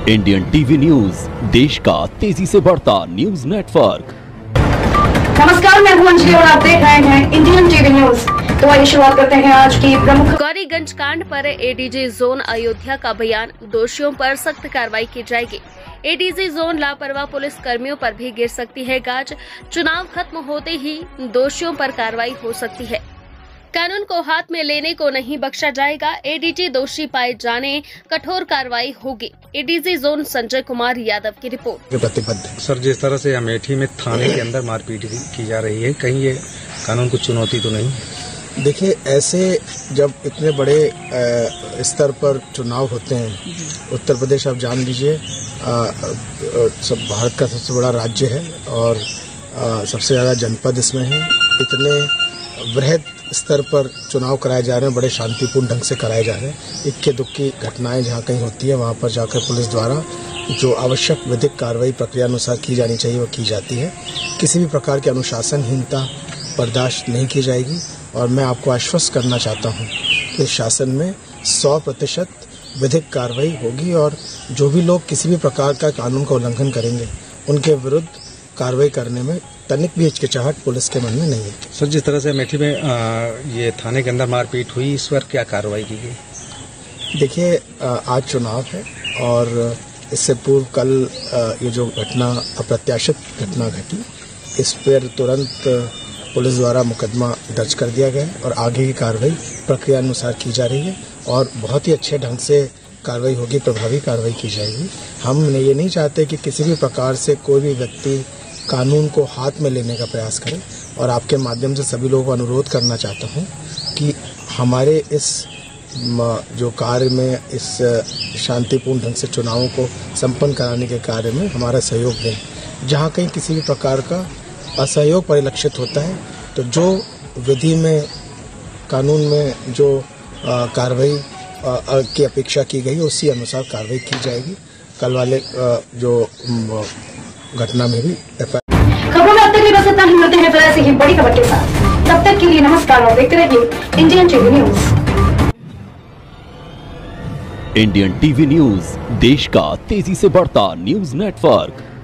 Indian TV news, देश का तेजी से बढ़ता न्यूज नेटवर्क। नमस्कार, मैं हूं अंजलि और आप देख रहे हैं इंडियन टीवी न्यूज। तो आइए शुरुआत करते हैं आज की प्रमुख। गौरीगंज कांड पर एडीजी जोन अयोध्या का बयान, दोषियों पर सख्त कार्रवाई की जाएगी। एडीजी जोन लापरवाह पुलिस कर्मियों पर भी गिर सकती है गाज, चुनाव खत्म होते ही दोषियों पर कार्रवाई हो सकती है। कानून को हाथ में लेने को नहीं बख्शा जाएगा। एडीजी दोषी पाए जाने कठोर कार्रवाई होगी। एडीजी जोन संजय कुमार यादव की रिपोर्ट। प्रतिबद्ध सर, जिस तरह से अमेठी में थाने के अंदर मारपीट की जा रही है, कहीं ये कानून को चुनौती तो नहीं? देखिए, ऐसे जब इतने बड़े स्तर पर चुनाव होते हैं, उत्तर प्रदेश आप जान लीजिए सब भारत का सबसे बड़ा राज्य है और सबसे ज़्यादा जनपद इसमें है। इतने वृहद स्तर पर चुनाव कराए जा रहे हैं, बड़े शांतिपूर्ण ढंग से कराए जा रहे हैं। इक्के दुक्की घटनाएं जहां कहीं होती है वहां पर जाकर पुलिस द्वारा जो आवश्यक विधिक कार्रवाई प्रक्रिया अनुसार की जानी चाहिए वो की जाती है। किसी भी प्रकार की अनुशासनहीनता बर्दाश्त नहीं की जाएगी और मैं आपको आश्वस्त करना चाहता हूं कि शासन में 100% विधिक कार्रवाई होगी और जो भी लोग किसी भी प्रकार का कानून का उल्लंघन करेंगे उनके विरुद्ध कार्रवाई करने में तनिक भी हिचकिचाहट पुलिस के मन में नहीं है। सर, जिस तरह से अमेठी में ये थाने के अंदर मारपीट हुई, इस पर क्या कार्रवाई की गई? देखिए, आज चुनाव है और इससे पूर्व कल ये जो घटना अप्रत्याशित घटना घटी, इस पर तुरंत पुलिस द्वारा मुकदमा दर्ज कर दिया गया और आगे की कार्रवाई प्रक्रिया अनुसार की जा रही है और बहुत ही अच्छे ढंग से कार्रवाई होगी, प्रभावी कार्रवाई की जाएगी। हम ये नहीं चाहते कि किसी भी प्रकार से कोई भी व्यक्ति कानून को हाथ में लेने का प्रयास करे और आपके माध्यम से सभी लोगों को अनुरोध करना चाहता हूं कि हमारे इस जो कार्य में, इस शांतिपूर्ण ढंग से चुनावों को संपन्न कराने के कार्य में हमारा सहयोग दें। जहां कहीं किसी भी प्रकार का असहयोग परिलक्षित होता है तो जो विधि में, कानून में जो कार्रवाई की अपेक्षा की गई उसी अनुसार कार्रवाई की जाएगी। कल वाले जो घटना में भी खबरों में अब तक बस इतना ही। मिलते हैं फिर ऐसे ही बड़ी खबर के साथ। तब तक के लिए नमस्कार और देखते रहिए Indian TV news. Indian TV news, देश का तेजी से बढ़ता न्यूज नेटवर्क।